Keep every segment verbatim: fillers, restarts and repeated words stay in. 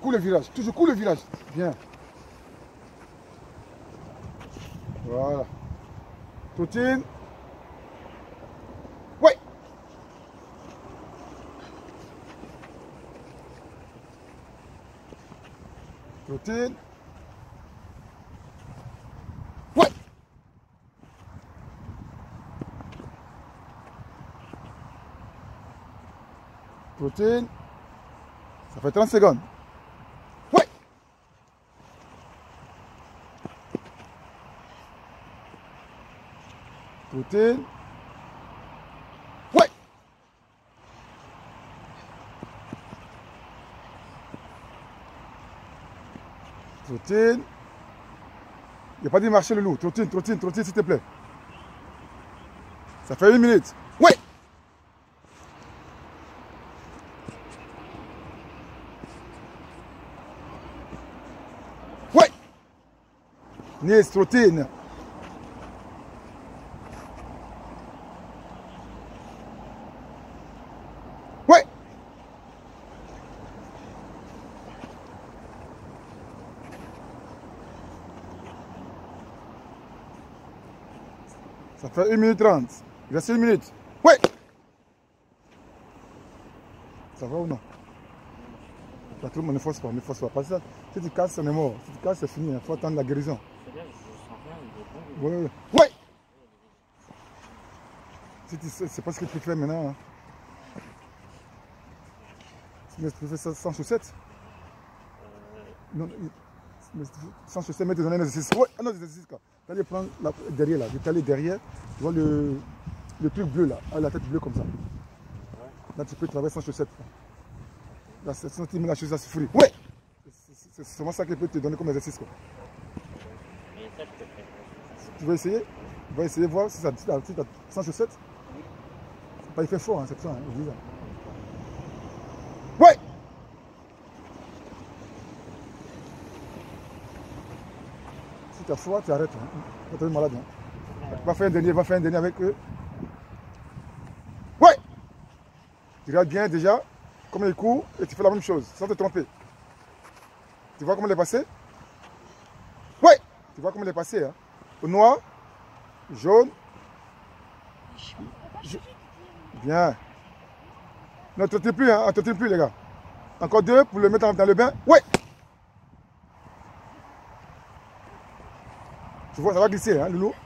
cours le virage. Toujours cours le virage. Bien. Voilà. Trottine. Ouais. Trottine. Ouais. Trottine. Ça fait trente secondes. Ouais. Trottine. Ouais. Trottine. Il n'y a pas dit marcher le loup. Trottine, trottine, trottine, s'il te plaît. Ça fait une minute. Ouais. Ouais. Nice, trottine. Ouais. Ça fait une minute trente. Il reste une minute. Ouais. Ça va ou non? Pas trop, mais ne force pas, ne force pas. Parce que si tu casses, on est mort. Si tu casses, c'est fini. Il faut attendre la guérison. C'est bien, je sens rien, il est bon. Ouais, ouais. Ouais. Si tu sais, c'est pas ce que tu fais maintenant. Hein. Mais tu fais ça sans chaussettes? Euh... Non, mais sans chaussettes, mais tu donnes un exercice. Ouais, un autre exercice. Tu allais prendre la, derrière là. Tu allais derrière. Tu vois le, le truc bleu là. La tête bleue comme ça. Ouais. Là, tu peux travailler sans chaussettes. Là, sinon, tu mets la chaussette à souffrir. Ouais. C'est seulement ça qui peut te donner comme exercice. Quoi. Mais ça, je te fais. Tu veux essayer? Tu vas essayer de voir si ça si t'as, si t'as, sans chaussettes. Pas il fait fort, hein, c'est ça. Hein, je dis ça. Ouais. Si tu as froid, tu arrêtes. Hein. Tu vas être malade. Hein. Va faire un dernier, va faire un dernier avec eux. Ouais. Tu regardes bien déjà comment il court et tu fais la même chose sans te tromper. Tu vois comment il est passé? Ouais. Tu vois comment il est passé. Hein. Au noir, jaune. Je... Bien. Ne trottez plus, hein. Ne trottez plus, les gars. Encore deux pour le mettre dans le bain. Ouais. Tu vois, ça va glisser, hein, Loulou.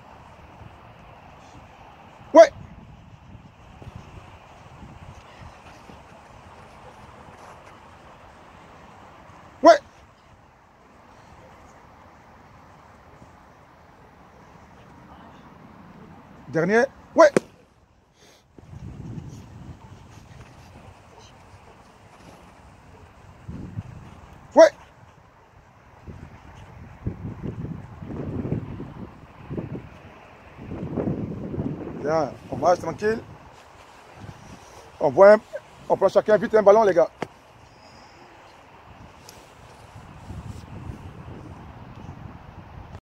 Ouais. Ouais. Dernier. Ouais. Ouais. Bien, on marche tranquille. On voit un... On prend chacun vite un ballon, les gars.